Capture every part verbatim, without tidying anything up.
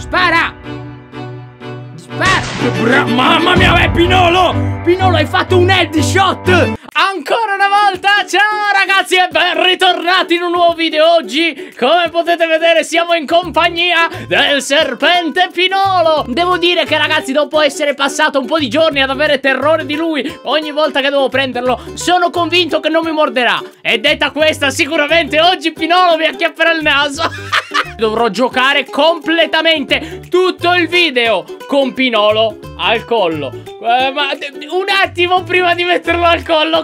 Spara! Spara! Mamma mia, è Pinolo! Pinolo, hai fatto un headshot! Ancora una volta, ciao ragazzi e ben ritornati in un nuovo video. Oggi, come potete vedere, siamo in compagnia del serpente Pinolo. Devo dire che ragazzi, dopo essere passato un po' di giorni ad avere terrore di lui ogni volta che devo prenderlo, sono convinto che non mi morderà. E detta questa, sicuramente oggi Pinolo mi acchiapperà il naso. Dovrò giocare completamente tutto il video con Pinolo al collo. eh, Ma un attimo prima di metterlo al collo,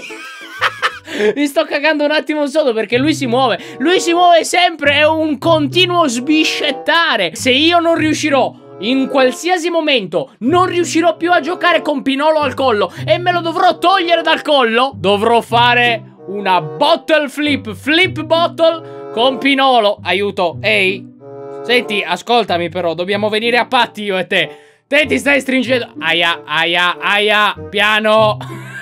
ok? Mi sto cagando un attimo solo perché lui si muove. Lui si muove sempre, è un continuo sbiscettare. Se io non riuscirò in qualsiasi momento, non riuscirò più a giocare con Pinolo al collo e me lo dovrò togliere dal collo, dovrò fare una bottle flip, flip bottle con Pinolo. Aiuto, ehi. Senti, ascoltami però, dobbiamo venire a patti io e te. Te ti stai stringendo. Aia, aia, aia. Piano.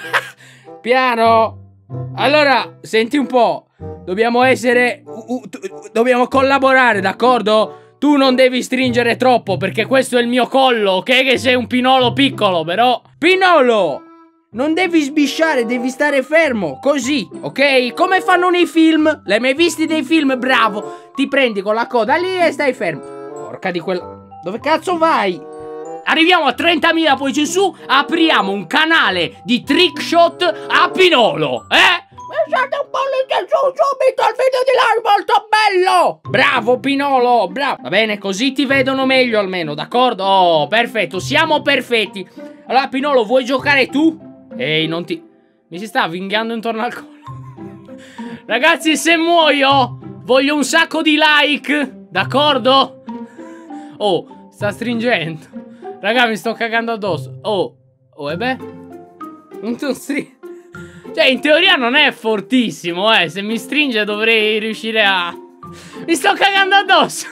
Piano. Allora, senti un po'. Dobbiamo essere uh, uh, dobbiamo collaborare, d'accordo? Tu non devi stringere troppo perché questo è il mio collo, ok? Che sei un Pinolo piccolo, però. Pinolo! Non devi sbisciare, devi stare fermo, così, ok? Come fanno nei film. L'hai mai visti dei film? Bravo. Ti prendi con la coda lì e stai fermo. Porca di quella... Dove cazzo vai? Arriviamo a trentamila, poi in su apriamo un canale di trick shot a Pinolo, eh? Lasciate un pollice su subito al video di là, è molto bello! Bravo Pinolo, bravo! Va bene, così ti vedono meglio almeno, d'accordo? Oh, perfetto, siamo perfetti. Allora Pinolo, vuoi giocare tu? Ehi, non ti... Mi si sta avvinghiando intorno al collo. Ragazzi, se muoio voglio un sacco di like, d'accordo? Oh, sta stringendo. Raga, mi sto cagando addosso. Oh, oh, e beh, non ti stringe. Cioè, in teoria non è fortissimo, eh. Se mi stringe dovrei riuscire a... Mi sto cagando addosso.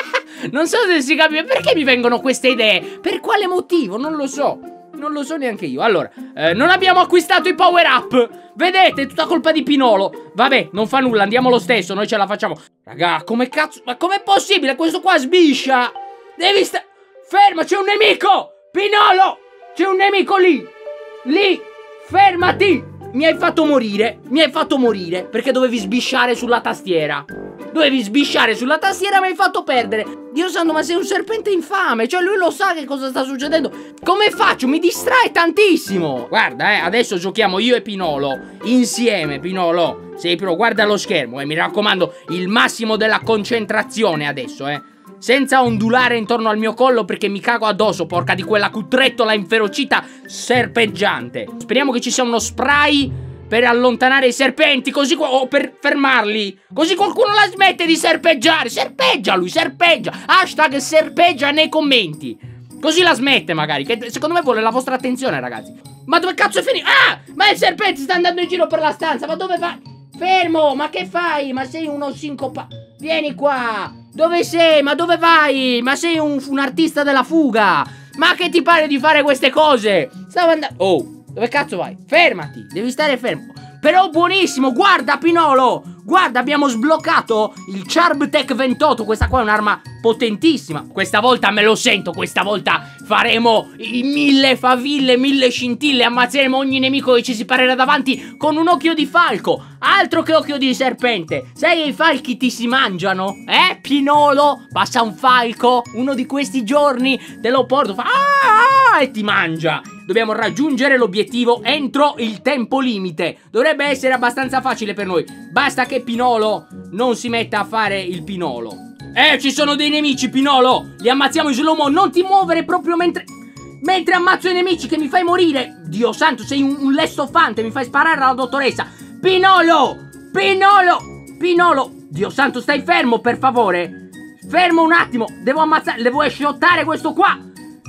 Non so se si capisce. Perché mi vengono queste idee? Per quale motivo? Non lo so. Non lo so neanche io. Allora, eh, non abbiamo acquistato i power up. Vedete, è tutta colpa di Pinolo. Vabbè, non fa nulla, andiamo lo stesso, noi ce la facciamo. Raga, come cazzo... Ma com'è possibile? Questo qua sbiscia. Devi stare... Ferma, c'è un nemico! Pinolo! C'è un nemico lì! Lì! Fermati! Mi hai fatto morire, mi hai fatto morire perché dovevi sbisciare sulla tastiera. Dovevi sbisciare sulla tastiera e mi hai fatto perdere. Dio santo, ma sei un serpente infame. Cioè lui lo sa che cosa sta succedendo. Come faccio? Mi distrae tantissimo. Guarda, eh, adesso giochiamo io e Pinolo insieme, Pinolo. Sei pro, guarda lo schermo, eh, mi raccomando, il massimo della concentrazione adesso, eh. Senza ondulare intorno al mio collo perché mi cago addosso, porca di quella cutrettola inferocita serpeggiante. Speriamo che ci sia uno spray per allontanare i serpenti, così o per fermarli, così qualcuno la smette di serpeggiare. Serpeggia lui, serpeggia. Hashtag serpeggia nei commenti. Così la smette magari, che secondo me vuole la vostra attenzione, ragazzi. Ma dove cazzo è finito? Ah, ma il serpente sta andando in giro per la stanza. Ma dove va? Fermo, ma che fai? Ma sei uno sincopato. Vieni qua. Dove sei? Ma dove vai? Ma sei un, un artista della fuga. Ma che ti pare di fare queste cose? Stavo andando... Oh, dove cazzo vai? Fermati, devi stare fermo. Però buonissimo, guarda Pinolo. Guarda, abbiamo sbloccato il Charm Tech ventotto. Questa qua è un'arma potentissima. Questa volta me lo sento, questa volta faremo i mille faville, mille scintille. Ammazzeremo ogni nemico che ci si parerà davanti con un occhio di falco. Altro che occhio di serpente. Sai che i falchi ti si mangiano? Eh, Pinolo? Passa un falco uno di questi giorni, te lo porto, fa ah, ah, e ti mangia. Dobbiamo raggiungere l'obiettivo entro il tempo limite. Dovrebbe essere abbastanza facile per noi. Basta che Pinolo non si metta a fare il Pinolo. Eh, ci sono dei nemici, Pinolo. Li ammazziamo in slow mo. Non ti muovere proprio mentre... Mentre ammazzo i nemici che mi fai morire. Dio santo, sei un, un lessofante. Mi fai sparare alla dottoressa. Pinolo! Pinolo! Pinolo! Dio santo, stai fermo, per favore. Fermo un attimo. Devo ammazzare... Devo esciottare questo qua.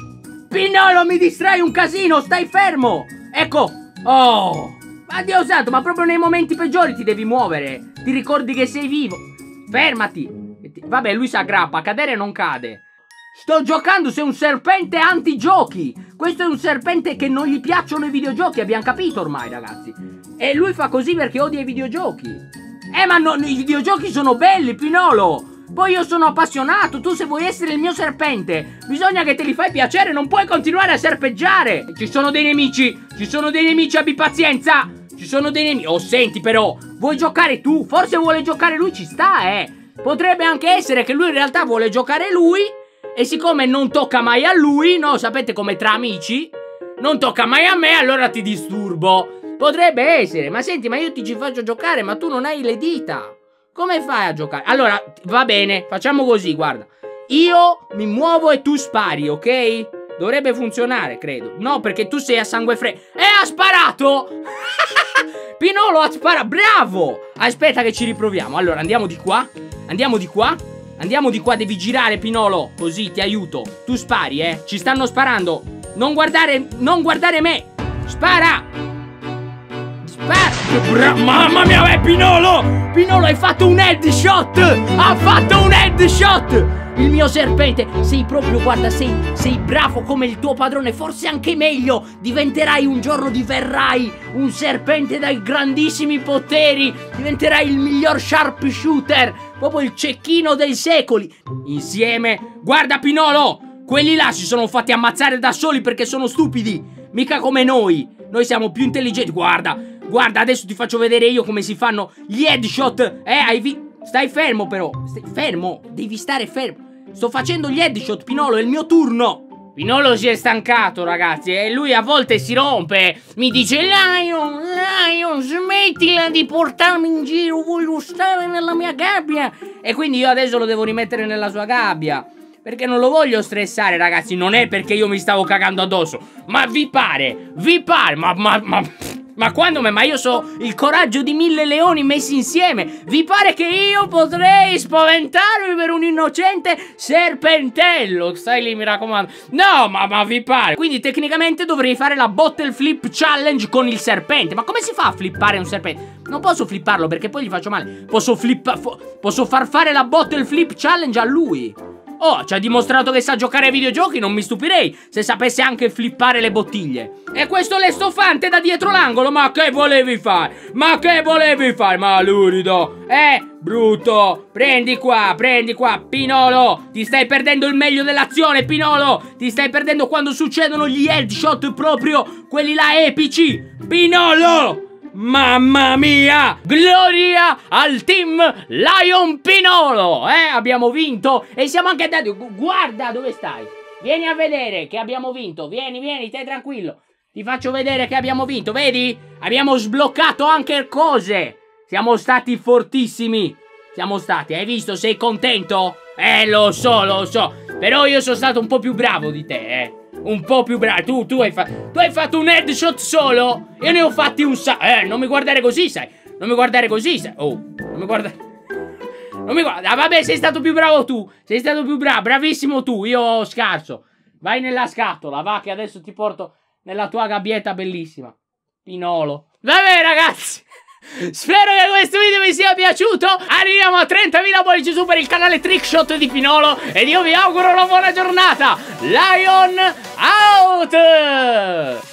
Pinolo, mi distrai un casino, stai fermo. Ecco. Oh, ma Dio santo, ma proprio nei momenti peggiori ti devi muovere. Ti ricordi che sei vivo. Fermati. Vabbè, lui si aggrappa, cadere non cade. Sto giocando, sei un serpente antigiochi. Questo è un serpente che non gli piacciono i videogiochi, abbiamo capito ormai, ragazzi. E lui fa così perché odia i videogiochi. Eh, ma no, i videogiochi sono belli, Pinolo. Poi io sono appassionato. Tu se vuoi essere il mio serpente bisogna che te li fai piacere. Non puoi continuare a serpeggiare. Ci sono dei nemici. Ci sono dei nemici, abbi pazienza. Ci sono dei nemici. Oh, senti però, vuoi giocare tu? Forse vuole giocare lui, ci sta, eh. Potrebbe anche essere che lui in realtà vuole giocare lui. E siccome non tocca mai a lui, no, sapete come tra amici, non tocca mai a me, allora ti disturbo. Potrebbe essere. Ma senti, ma io ti ci faccio giocare, ma tu non hai le dita. Come fai a giocare? Allora, va bene, facciamo così, guarda. Io mi muovo e tu spari, ok? Dovrebbe funzionare, credo. No, perché tu sei a sangue freddo. E ha sparato! Pinolo ha sparato, bravo! Aspetta che ci riproviamo. Allora, andiamo di qua. Andiamo di qua. Andiamo di qua, devi girare, Pinolo. Così ti aiuto. Tu spari, eh. Ci stanno sparando. Non guardare, non guardare me. Spara! Spara! Mamma mia, è Pinolo! Pinolo, hai fatto un headshot! Ha fatto un headshot! Il mio serpente, sei proprio, guarda, sei, sei bravo come il tuo padrone, forse anche meglio. Diventerai un giorno, diverrai un serpente dai grandissimi poteri. Diventerai il miglior sharpshooter, proprio il cecchino dei secoli. Insieme, guarda Pinolo, quelli là si sono fatti ammazzare da soli perché sono stupidi. Mica come noi, noi siamo più intelligenti. Guarda, guarda, adesso ti faccio vedere io come si fanno gli headshot. Eh, hai visto? Stai fermo però, stai fermo, devi stare fermo. Sto facendo gli headshot, Pinolo, è il mio turno. Pinolo si è stancato, ragazzi, e lui a volte si rompe. Mi dice, Lion, Lion, smettila di portarmi in giro, voglio stare nella mia gabbia. E quindi io adesso lo devo rimettere nella sua gabbia, perché non lo voglio stressare, ragazzi. Non è perché io mi stavo cagando addosso, ma vi pare, vi pare, ma, ma, ma... Ma quando me? Ma io so il coraggio di mille leoni messi insieme. Vi pare che io potrei spaventarmi per un innocente serpentello? Stai lì, mi raccomando. No, ma, ma vi pare? Quindi tecnicamente dovrei fare la bottle flip challenge con il serpente. Ma come si fa a flippare un serpente? Non posso flipparlo perché poi gli faccio male. Posso flippa Posso far fare la bottle flip challenge a lui. Oh, ci ha dimostrato che sa giocare ai videogiochi, non mi stupirei se sapesse anche flippare le bottiglie. E questo l'estofante da dietro l'angolo, ma che volevi fare? Ma che volevi fare? Ma lurido, eh, brutto, prendi qua, prendi qua, Pinolo, ti stai perdendo il meglio dell'azione, Pinolo, ti stai perdendo quando succedono gli headshot proprio, quelli là epici, Pinolo! Mamma mia! Gloria al team Lion Pinolo! Eh, abbiamo vinto e siamo anche andati. Guarda dove stai. Vieni a vedere che abbiamo vinto. Vieni, vieni, stai tranquillo. Ti faccio vedere che abbiamo vinto. Vedi? Abbiamo sbloccato anche cose. Siamo stati fortissimi. Siamo stati. Hai visto? Sei contento? Eh, lo so, lo so. Però io sono stato un po' più bravo di te, eh. Un po' più bravo. Tu, tu, hai tu hai fatto un headshot solo. Io ne ho fatti un sa... Eh, non mi guardare così, sai. Non mi guardare così, sai. Oh, non mi guardare... Non mi guarda. Ah, vabbè, sei stato più bravo tu. Sei stato più bravo. Bravissimo tu. Io scarso. Vai nella scatola, va, che adesso ti porto nella tua gabbietta bellissima. Pinolo. Vabbè, ragazzi. Spero che questo video vi sia piaciuto. Arriviamo a trentamila pollici su per il canale Trickshot di Pinolo. Ed io vi auguro una buona giornata. Lion out.